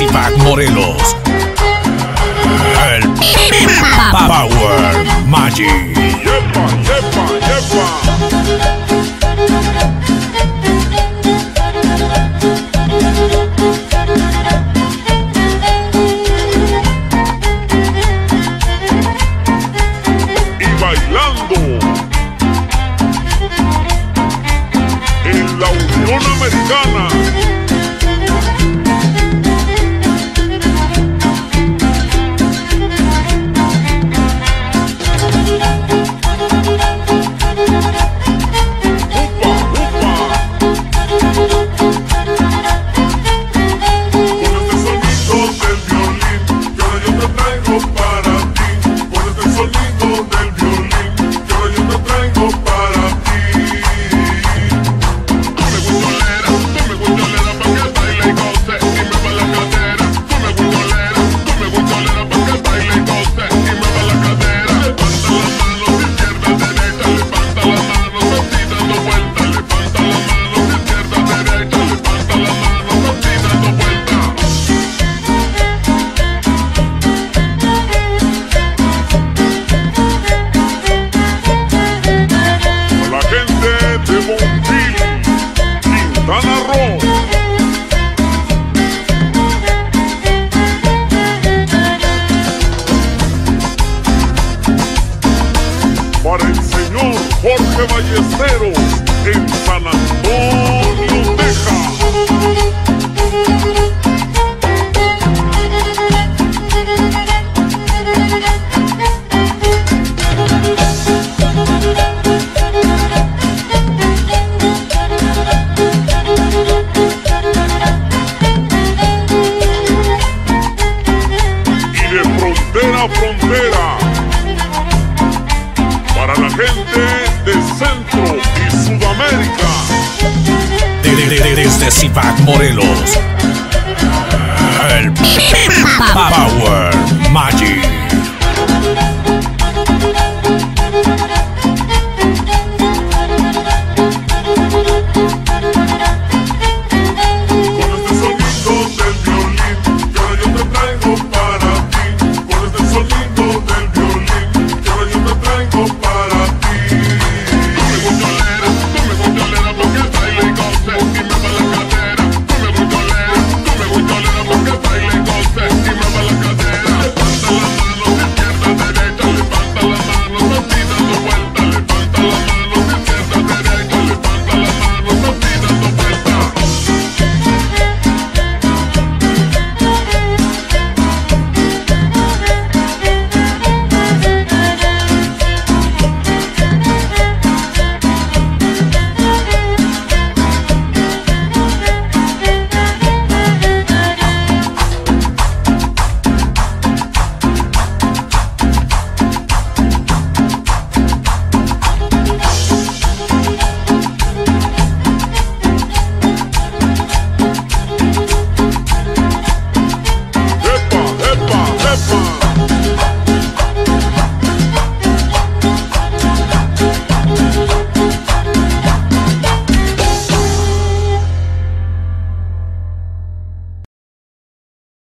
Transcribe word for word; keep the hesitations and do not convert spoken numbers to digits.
Cipac Morelos. El Power Magic. Yepa, yepa, yepa. Y bailando en la Unión Americana. Para el señor Jorge Ballesteros en San Antonio, Texas. Y de frontera a frontera, para la gente de Centro y Sudamérica. Desde Cipac Morelos. El Power Magic.